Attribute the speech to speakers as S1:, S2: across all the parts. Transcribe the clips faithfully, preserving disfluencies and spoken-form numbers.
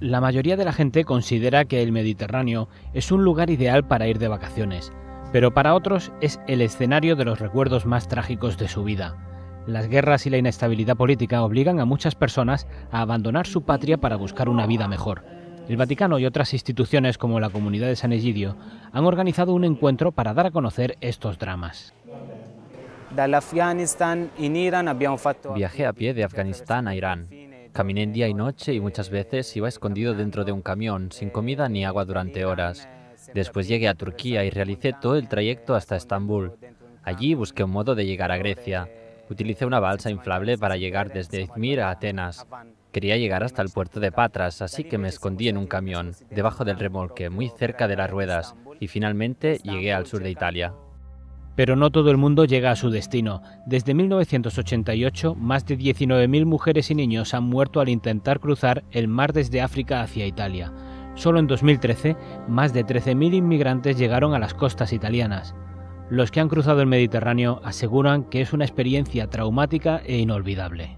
S1: La mayoría de la gente considera que el Mediterráneo es un lugar ideal para ir de vacaciones, pero para otros es el escenario de los recuerdos más trágicos de su vida. Las guerras y la inestabilidad política obligan a muchas personas a abandonar su patria para buscar una vida mejor. El Vaticano y otras instituciones como la Comunidad de San Egidio han organizado un encuentro para dar a conocer estos dramas.
S2: Viajé a pie de Afganistán a Irán. Caminé día y noche y muchas veces iba escondido dentro de un camión, sin comida ni agua durante horas. Después llegué a Turquía y realicé todo el trayecto hasta Estambul. Allí busqué un modo de llegar a Grecia. Utilicé una balsa inflable para llegar desde Izmir a Atenas. Quería llegar hasta el puerto de Patras, así que me escondí en un camión, debajo del remolque, muy cerca de las ruedas, y finalmente llegué al sur de Italia.
S1: Pero no todo el mundo llega a su destino. Desde mil novecientos ochenta y ocho, más de diecinueve mil mujeres y niños han muerto al intentar cruzar el mar desde África hacia Italia. Solo en dos mil trece, más de trece mil inmigrantes llegaron a las costas italianas. Los que han cruzado el Mediterráneo aseguran que es una experiencia traumática e inolvidable.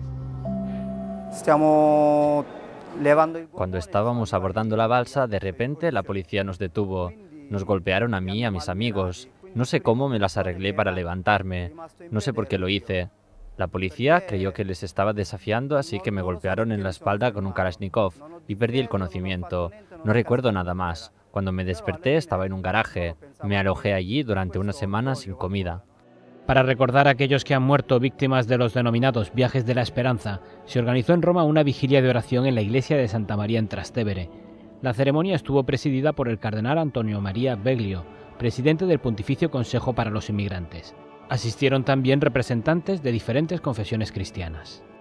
S2: Cuando estábamos abordando la balsa, de repente la policía nos detuvo. Nos golpearon a mí y a mis amigos. No sé cómo me las arreglé para levantarme. No sé por qué lo hice. La policía creyó que les estaba desafiando, así que me golpearon en la espalda con un Kalashnikov y perdí el conocimiento. No recuerdo nada más. Cuando me desperté estaba en un garaje. Me alojé allí durante una semana sin comida.
S1: Para recordar a aquellos que han muerto víctimas de los denominados viajes de la esperanza, se organizó en Roma una vigilia de oración en la iglesia de Santa María en Trastevere. La ceremonia estuvo presidida por el cardenal Antonio María Beglio, presidente del Pontificio Consejo para los Inmigrantes. Asistieron también representantes de diferentes confesiones cristianas.